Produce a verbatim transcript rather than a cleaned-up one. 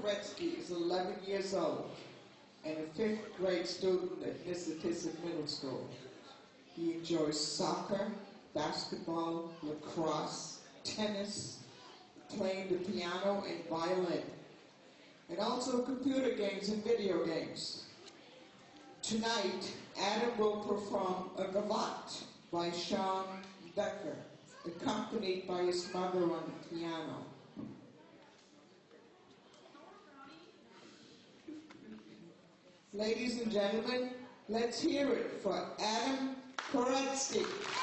Koretsky is eleven years old and a fifth grade student at Nissitissit Middle School. He enjoys soccer, basketball, lacrosse, tennis, playing the piano and violin, and also computer games and video games. Tonight, Adam will perform a gavotte by Sean Becker, accompanied by his mother on the piano. Ladies and gentlemen, let's hear it for Adam Koretsky.